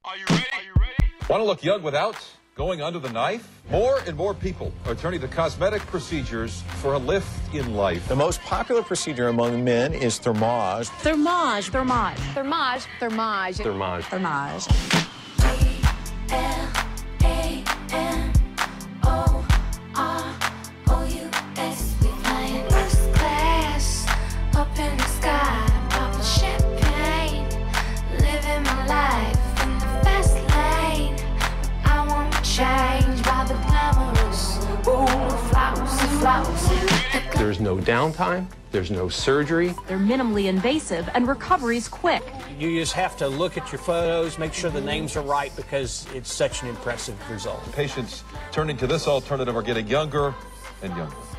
Are you ready? Want to look young without going under the knife? More and more people are turning to cosmetic procedures for a lift in life. The most popular procedure among men is thermage. Thermage. Thermage. Thermage. Thermage. Thermage. Thermage. T-L-A-M-O-R-O-U-S. We flying first class up in the sky, popping champagne, living my life in the fast lane. I won't change by the glamorous, flouse. There's no downtime. There's no surgery. They're minimally invasive and recovery's quick. You just have to look at your photos, make sure the names are right because it's such an impressive result. Patients turning to this alternative are getting younger and younger.